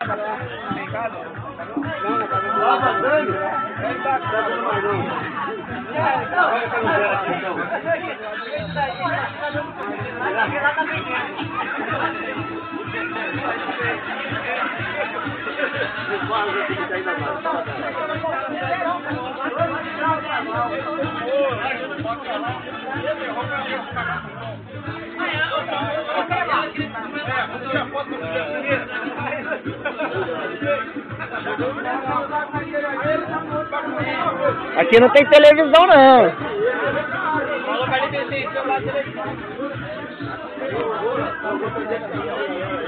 Aqui não tem televisão não. Falou pra ele descer, seu lado televisão.